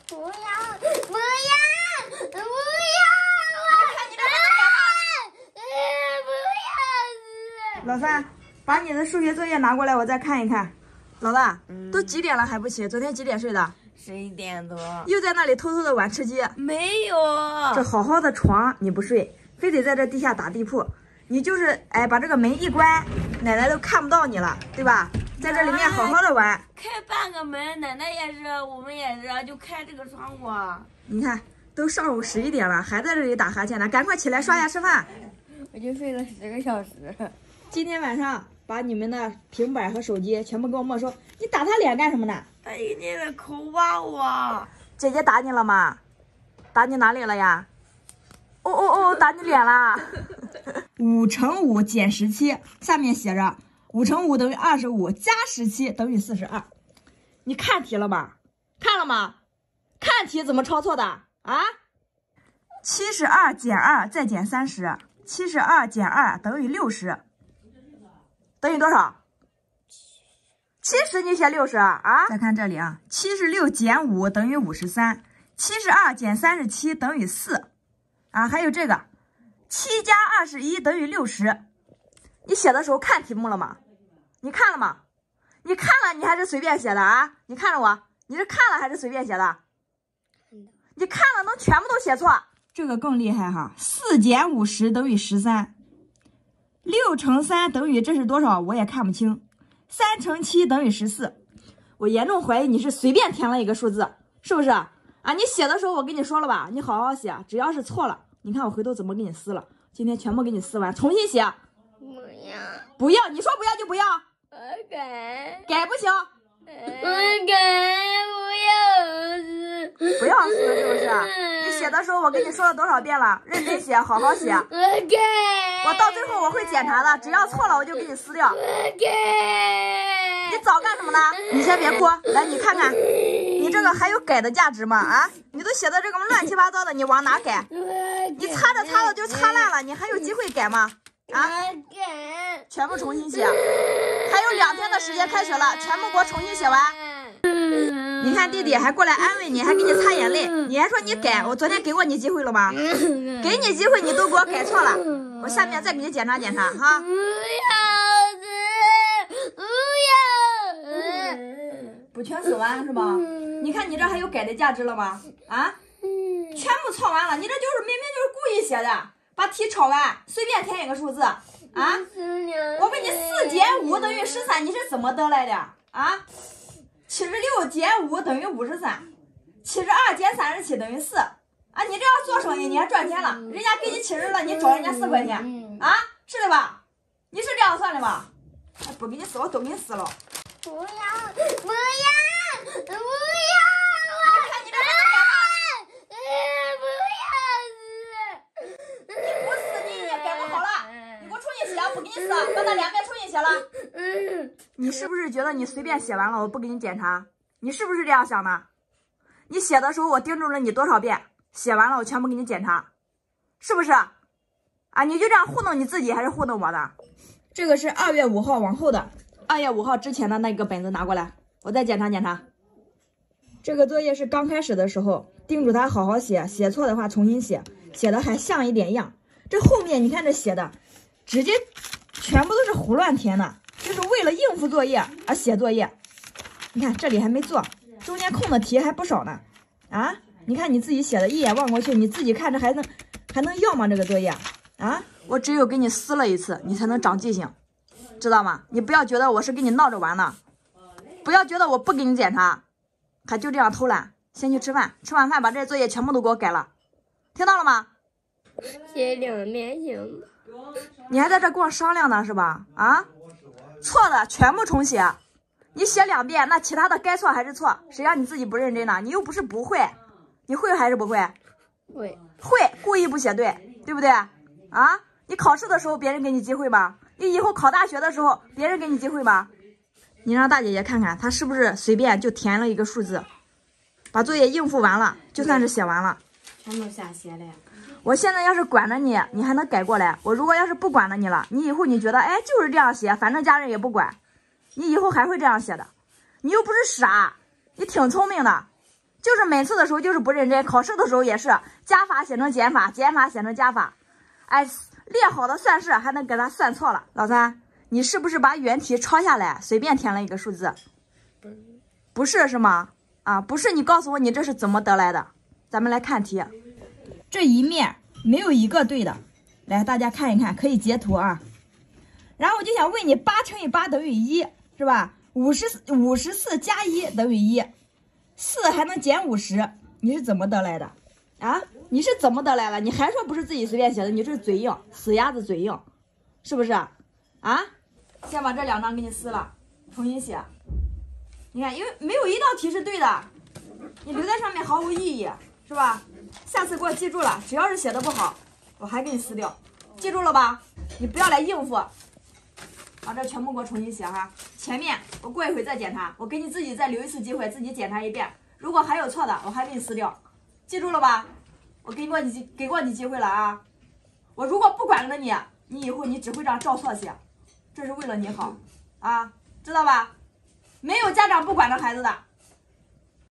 不要！不要！不要！ 看你这不要！ 老三，把你的数学作业拿过来，我再看一看。老大，都几点了还不起？昨天几点睡的 ？11点多。 又在那里偷偷的玩吃鸡？ 没有。 这好好的床你不睡，非得在这地下打地铺。你就是把这个门一关，奶奶都看不到你了，对吧？在这里面好好的玩。 开半个门，奶奶也是，我们也是，就开这个窗户。 你看，都上午11点了，还在这里打哈欠呢，赶快起来刷牙吃饭。 我就睡了10个小时。 今天晚上把你们的平板和手机全部给我没收。你打他脸干什么呢？ 他一天在抠挖我。 姐姐打你了吗？打你哪里了呀？哦，打你脸了。5乘5减17，下面写着5乘5等于25，加17等于42。你看题了吗？看了吗？看题怎么抄错的啊？72减2再减30，72减2等于60，等于多少？70你写60啊？再看这里啊，76减5等于53，72减37等于4。啊，还有这个7加21等于60。你写的时候看题目了吗？你看了吗？你看了，你还是随便写的啊？你看着我，你是看了还是随便写的？你看了能全部都写错。这个更厉害哈，4减50等于13，6乘3等于这是多少？我也看不清。3乘7等于14。我严重怀疑你是随便填了一个数字，是不是啊？你写的时候我跟你说了吧，你好好写，只要是错了，你看我回头怎么给你撕了。今天全部给你撕完，重新写。不要，你说不要就不要。 我改不行。 我改不要撕，是不是？你写的时候我跟你说了多少遍了，认真写，好好写。 我改。 我到最后我会检查的，只要错了我就给你撕掉。 我改。 你早干什么呢？你先别哭，来你看看，你这个还有改的价值吗？啊，你都写的这个乱七八糟的，你往哪改？你擦着擦着就擦烂了，你还有机会改吗？啊，全部重新写。还有2天的时间开学了，全部给我重新写完。你看弟弟还过来安慰你，还给你擦眼泪，你还说你改，我昨天给过你机会了吗？给你机会你都给我改错了，我下面再给你检查检查哈。不全写完是吧？你看你这还有改的价值了吗？啊，全部抄完了，你这就是明明就是故意写的，把题抄完，随便填一个数字啊。我问你，4减5等于13，你是怎么得来的啊？76减5等于53，72减37等于4啊！你这样做生意你还赚钱了，人家给你70了，你找人家4块钱啊？是的吧？你是这样算的吧？不给你撕，我都给你撕了。 不要！不要！不要！ 你看你这不要！ 你不撕你也改不好了，你给我重新写，不给你撕，把那2遍重新写了。你是不是觉得你随便写完了我不给你检查？你是不是这样想的？你写的时候我盯住了你多少遍，写完了我全部给你检查，是不是？啊，你就这样糊弄你自己还是糊弄我的？这个是2月5号往后的，2月5号之前的那个本子拿过来，我再检查检查。这个作业是刚开始的时候叮嘱他好好写，写错的话重新写，写的还像一点样。这后面你看这写的，直接全部都是胡乱填的，就是为了应付作业而写作业。你看这里还没做，中间空的题还不少呢。啊，你看你自己写的，一眼望过去，你自己看着还能要吗？这个作业啊，我只有给你撕了一次，你才能长记性，知道吗？你不要觉得我是跟你闹着玩呢，不要觉得我不给你检查，还就这样偷懒。先去吃饭，吃完饭把这些作业全部都给我改了，听到了吗？ 写2遍行吗？ 你还在这跟我商量呢是吧？啊，错的全部重写。你写2遍，那其他的该错还是错，谁让你自己不认真呢？你又不是不会，你会还是不会？ 会， 故意不写对，对不对？啊，你考试的时候别人给你机会吗？你以后考大学的时候别人给你机会吗？你让大姐姐看看，她是不是随便就填了一个数字，把作业应付完了，就算是写完了。 全都瞎写了。 我现在要是管着你，你还能改过来。我如果要是不管着你了，你以后你觉得，哎，就是这样写，反正家人也不管，你以后还会这样写的。你又不是傻，你挺聪明的， 就是每次的时候就是不认真，考试的时候也是加法写成减法，减法写成加法。哎，列好的算式还能给他算错了。老三，你是不是把原题抄下来，随便填了一个数字？不是是吗？啊，不是，你告诉我你这是怎么得来的？咱们来看题，这一面没有一个对的，来大家看一看，可以截图啊。然后我就想问你，8乘以8等于1，是吧？54加1等于1，4还能减50，你是怎么得来的？啊，你是怎么得来的？你还说不是自己随便写的，你这是嘴硬，死鸭子嘴硬，是不是？啊，先把这2张给你撕了，重新写。你看，因为没有一道题是对的，你留在上面毫无意义，是吧？下次给我记住了，只要是写的不好，我还给你撕掉，记住了吧？你不要来应付。把这全部给我重新写哈，前面我过一会再检查，我给你自己再留一次机会，自己检查一遍。如果还有错的，我还给你撕掉，记住了吧？我给过你机会了啊！我如果不管着你，你以后你只会这样照错写，这是为了你好啊，知道吧？没有家长不管着孩子的。